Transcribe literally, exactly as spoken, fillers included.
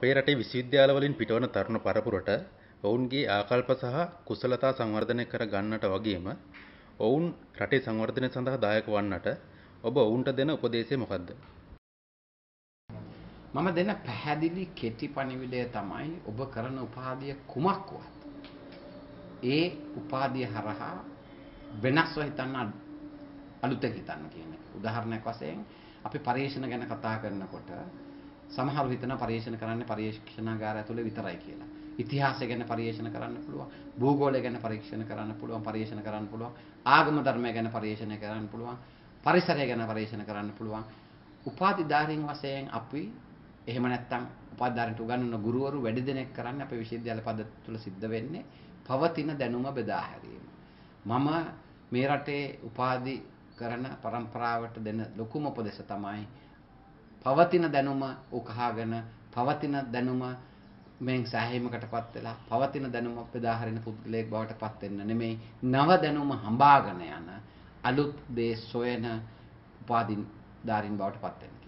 අපේ රටේ විශ්වවිද්‍යාල වලින් පිටවන තරුණ පරපුරට ඔවුන්ගේ ආකල්ප සහ කුසලතා සංවර්ධනය කර ගන්නට වගේම ඔවුන් රටේ සංවර්ධනය සඳහා දායක වන්නට ඔබ ඔවුන්ට දෙන උපදේශය මොකක්ද? මම දෙන පැහැදිලි කෙටි පණිවිඩය තමයි ඔබ කරන උපාධිය කුමක්වත් ඒ උපාධිය හරහා වෙනස්ව හිතන්න අලුතෙන් හිතන්න කියන එක. උදාහරණයක් වශයෙන් අපි පරීක්ෂණ ගැන කතා කරනකොට සමහරව හිතන පරීක්ෂණ කරන්නේ පරීක්ෂණාගාරය ඇතුලේ විතරයි කියලා. ඉතිහාසය ගැන පරීක්ෂණ කරන්න පුළුවන්, භූගෝලය ගැන පරීක්ෂණ කරන්න පුළුවන්, පරීක්ෂණ කරන්න පුළුවන්, ආගම ධර්මය ගැන පරීක්ෂණ කරන්න පුළුවන්, පරිසරය ගැන පරීක්ෂණ කරන්න පුළුවන්. උපාධිධාරීන් වශයෙන් අපි එහෙම නැත්නම් උපාධිධාරීන්ට උගන්වන ගුරුවරු වැඩි දෙනෙක් කරන්නේ අපේ විශ්වවිද්‍යාල පද්ධතිය තුළ සිද්ධ වෙන්නේ පවතින දැනුම බෙදා හැරීම. මම මේ රටේ උපාධි කරන પરම්පරාවට දෙන ලොකුම උපදේශ තමයි පවතින දැනුම උකහාගෙන පවතින දැනුම මෙන් සෑහීමකටපත් වෙලා පවතින දැනුම බෙදා හරින පුද්ගලයෙක් බවට පත් වෙන්න නෙමෙයි නව දැනුම හඹාගෙන යන අලුත් දේ සොයන උපාධිධාරීන් බවට පත් වෙන්න.